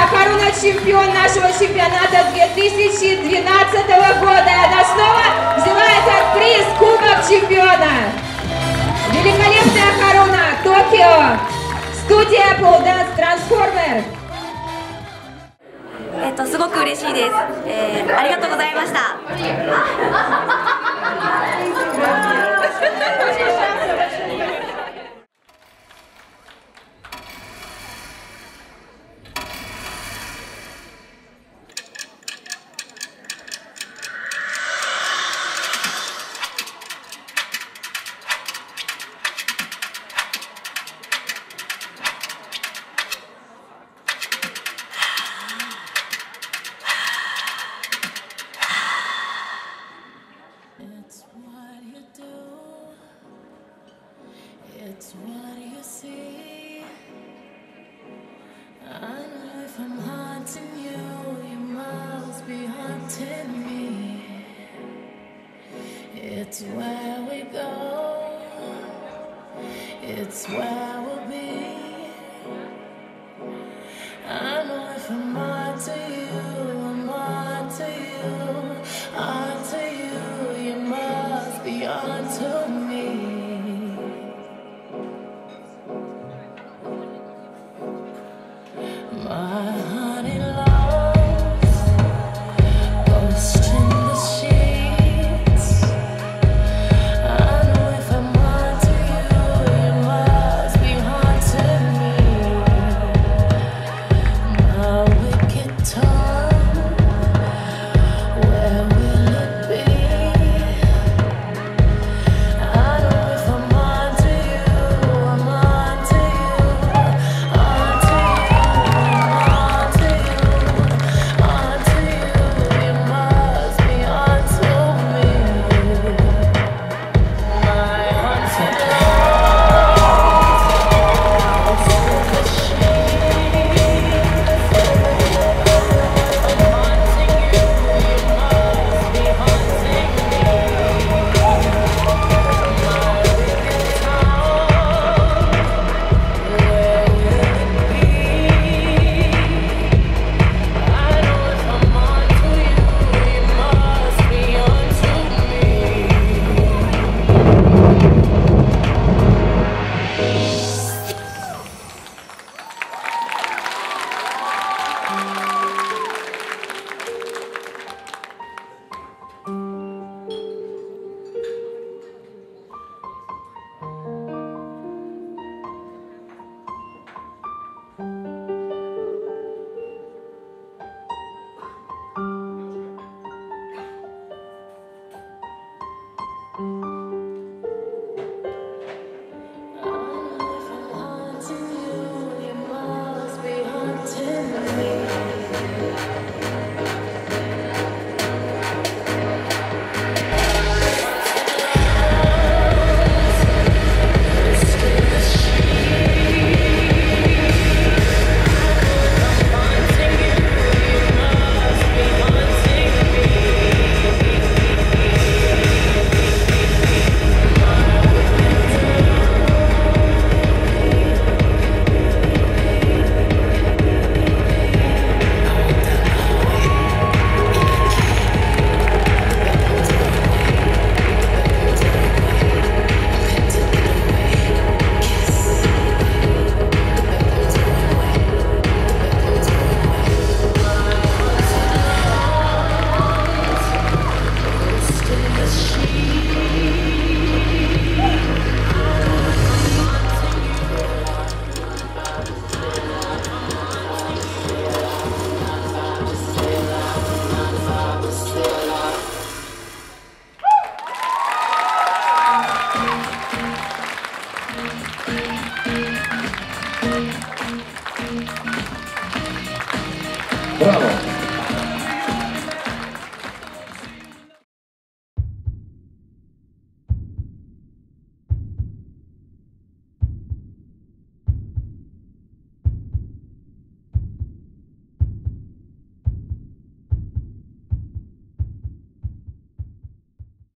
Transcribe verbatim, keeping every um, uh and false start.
Харуна чемпион нашего чемпионата две тысячи двенадцатого года. Она снова взяла этот приз, Кубок чемпиона. Великолепная Харуна, Токио, студия Pole Dance Transformer. えっとすごく嬉しいです。えー、ありがとうございました。 It's what you see. I know if I'm haunting you, you must be haunting me. It's where we go. It's where we'll be. I know if I'm